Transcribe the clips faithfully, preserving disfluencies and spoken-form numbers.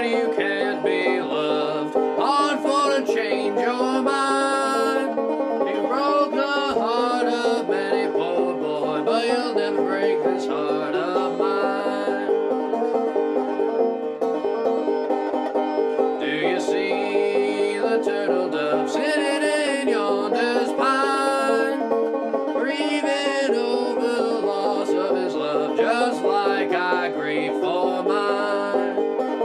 but you can't be loved. Hard for to change your mind. You broke the heart of many poor boy, but you'll never break this heart of mine. Do you see the turtle dove sitting in yonder's pine, grieving over the loss of his love, just like I grieve for mine?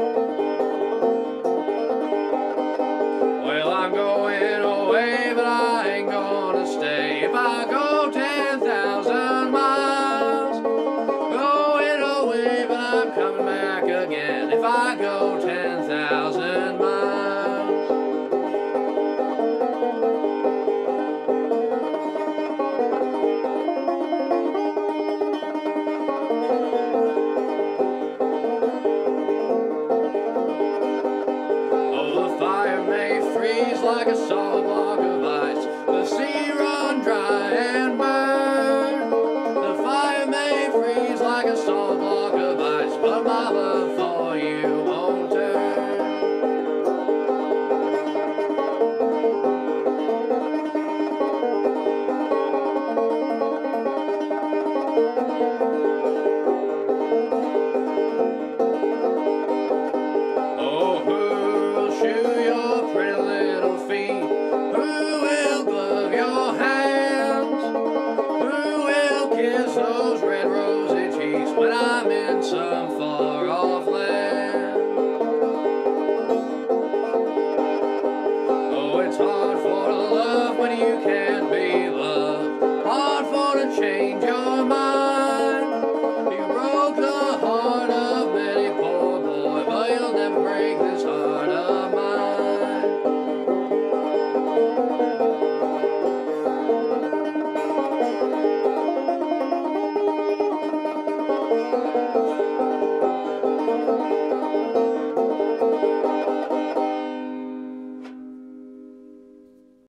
Well, I'm going away, but I ain't gonna stay. If I go ten thousand miles, going away, but I'm coming back again. If I go ten thousand miles. Oh, the fire may freeze like a solid block of ice, the sea run dry and burn. The fire may freeze like a solid block of ice, but my love